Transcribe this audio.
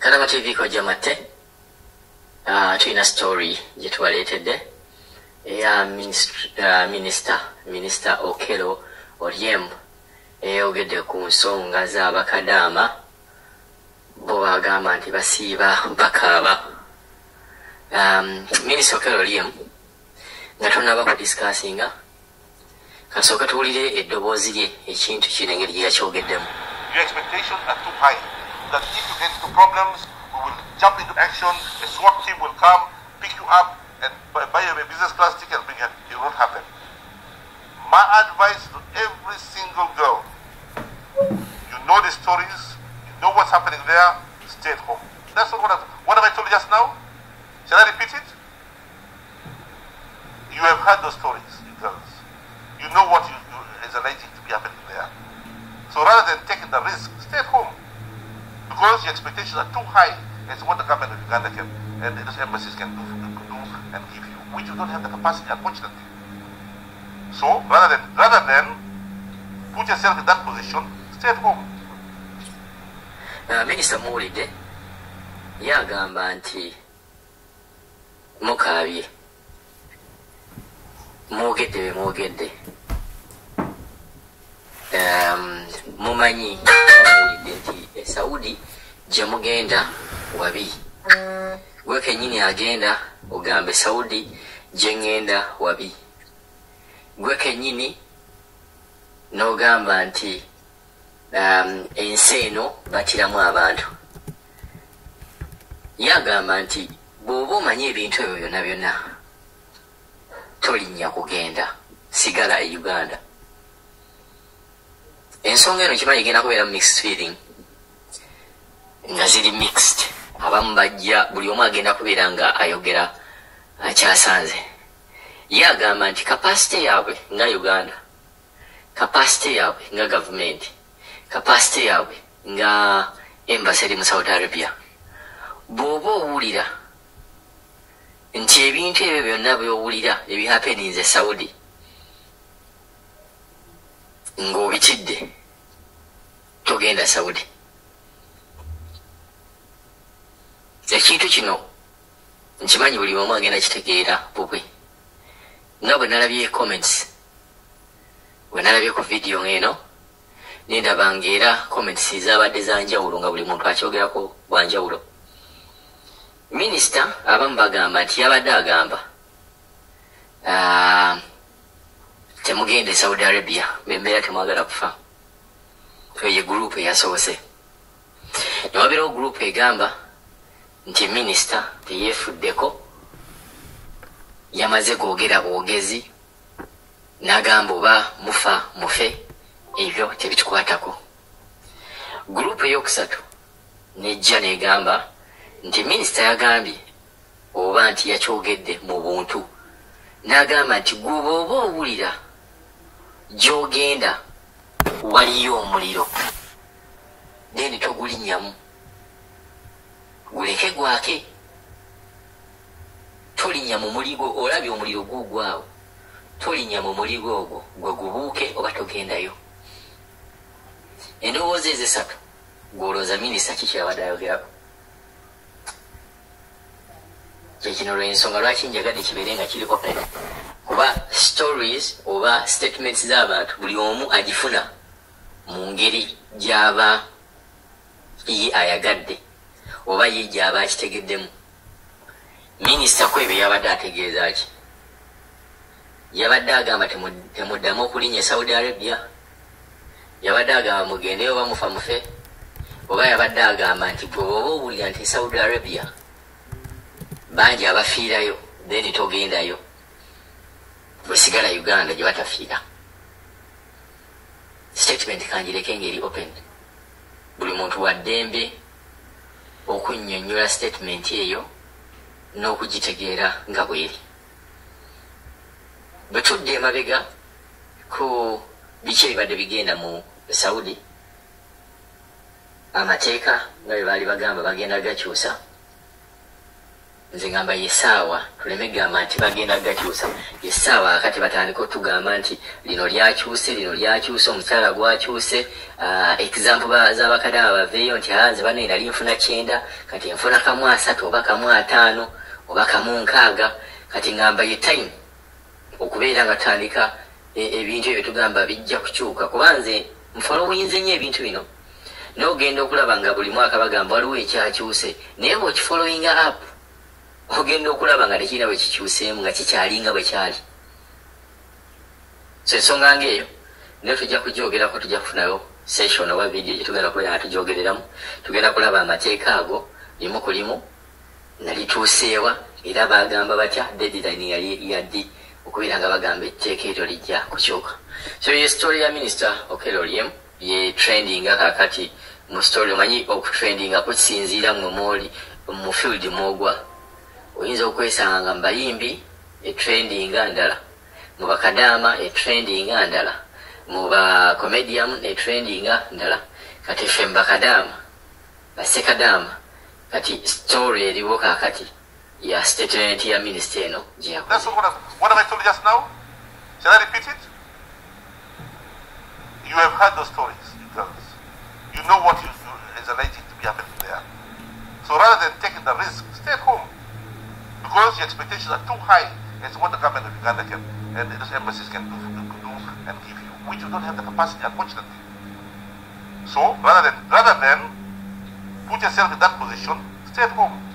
Kalama TV ko jamate. Tuina story gyetuwaleetedde eya Minister Okello Oryem eyogedde ku nsonga z'abakadaama bo bagamba nti basiiba bakaaba. Minister Okello Oryem nga tonnaba kudiscussinga kasooka tuwulire eddoboozi lye ekintu kino engeri gye yakyogeddemu. Your expectations are too high. That if you get into problems, we will jump into action. A SWAT team will come, pick you up, and buy you a business class ticket and bring you. It won't happen. My advice to every single girl: you know the stories, you know what's happening there. Stay at home. That's not what have I told you just now? Shall I repeat it? You have heard those stories, you girls. You know what is alleged to be happening there. So rather than taking the risk, stay at home. Because your expectations are too high as what the government of Uganda can and those embassies can do and give you, which you don't have the capacity, unfortunately. So rather than put yourself in that position, stay at home. Minister Mulide yagamba nti mukaabye mwogedde mumanyi mwawulidde nti Saudi gye mugenda wabi. Gwe kennyini agenda ogambe Saudi gye ngenda wabi. Gwe kennyini n'ogamba nti ensi eno batiramu abantu. Yagamba nti bw'oba omanyi ebintu ebyo byonna byonna tolinnya kugenda, sigala e Uganda. Ensonga eno kimanyi igenda kubeera mixed feeling, nga ziri mixed. Abamu bajja buli omu agenda kubeera nga ayogera akyasanze. Ye agamba nti kapasite yaabwe nga Uganda, kapasite yaabwe nga gavumenti, kapasite yaabwe nga embassy eri mu Saudi Arabia, bw'oba owulira nti ebintu ebyo byonna by'owulira ebihappeninze e Saudi ng'obitidde, togenda Saudi. Ekintu kino nkimanyi buli omu agenda kitegeera bubwe. Nga bwe nalabye comments, bwe nalabye ku video eno, nendabanga era comments zaabadde za njawulo nga buli muntu akyogerako bwa njawulo. Minisita abamu bagamba nti yabadde agamba temugende Saudi Arabia bembeera temwagala kufa. Eyo group eyasoose. Newabeerawo group egamba nti minisita teyeefuddeko, yamaze googera bwogezi n'agamba oba mufa mufe, ebyo tebitukwatako. Group ey'okusatu nejja negamba nti minisita yagambye oba nti yakyogedde mu buntu, n'agamba nti gwe bw'oba owulira gy'ogenda waliyo omuliro then togulinnyamu, guleke gwake, tolinnya mu muligo. Olabye omuliro guugwawo, tolinnya mu muligo ogwo, gwe gubuuke oba togendayo. Endowooza ezo esatu gw'olowooza minisita ki kyabadde ayogerako? Kyekino lw'ensonga lwaki njagadde kibeere nga kiriko pena, kuba stories oba statements z'abantu buli omu agifuna mu ngeri gy'aba ye ayagadde oba ye gy'aba akitegeddemu. Minisita kwebyo yabadde ategeeza ki? Yabadde agamba temuddamu okulinnya Saudi Arabia? Yabadde agamba mugendeyo oba mufa mufe? Oba yabadde agamba nti gwe oba owulira nti Saudi Arabia bangi abafiirayo then togendayo, bwesigala Uganda gye batafiira? Statement kanjireke ngeri open, buli muntu wa ddembe okunnyonnyola statement eyo n'okugitegeera nga bweri. Bwe tudde emabega ku biki ebibadde bigenda mu Saudi, amateeka nga bwe baali bagamba bagenda gakyusa, nze ngamba yesaawa tuleme gamba nti bagenda gakyusa yesaawa akati batandika otugamba nti lino lyakyuse omukyala gwakyuse example z'abakadde baveeyo nti nze bano nali nfuna 9 kati nfuna kamu 3 oba kamu 5 oba kamu 6 kati ngamba ye time okubeera nga tutandika ebintu ebyo tugamba bijja kukyuka kuba nze mfolowinze nnyo ebintu bino n'ogenda okulaba nga buli mwaka bagamba waliwo ekyakyuse naye bw'okifollowinga up ogenda okulaba nga tekirina bwe kikyuseemu nga kikyalinga bwe kyali so ensonga ng'eyo naye tujja kugyogerako tujja kufunayo session oba vidiyo gye tugenda kubeera nga tugyogereramu tugenda kulaba amateeka ago limu ku limu nalituuseewa era bagamba batya deadline yali yaddi okubeera nga bagamba etteeka eryo lijja kukyuka so ye story ya minisita Okello Oryem ye trendinga kakati mu story omanyi okutrendinga kukisinziira mwe mwoli mu field mwogwa oyinza okwesanga nga mbayimbi etrendinga ndala mu bakadaama etrendinga ndala mu bacomedian etrendinga ndala kati ffe mbakadaama basekadaama kati story eriwo kakati ya statement ya minisita eno gye That's what have I told you just now? Shall I repeat it? You have heard those stories, you girls. You know what is alleged to be happening there. So rather than taking the risk, stay at home. Because your expectations are too high as what the government of Uganda can and those embassies can do and give you, which you don't have the capacity, unfortunately. So rather than put yourself in that position, stay at home.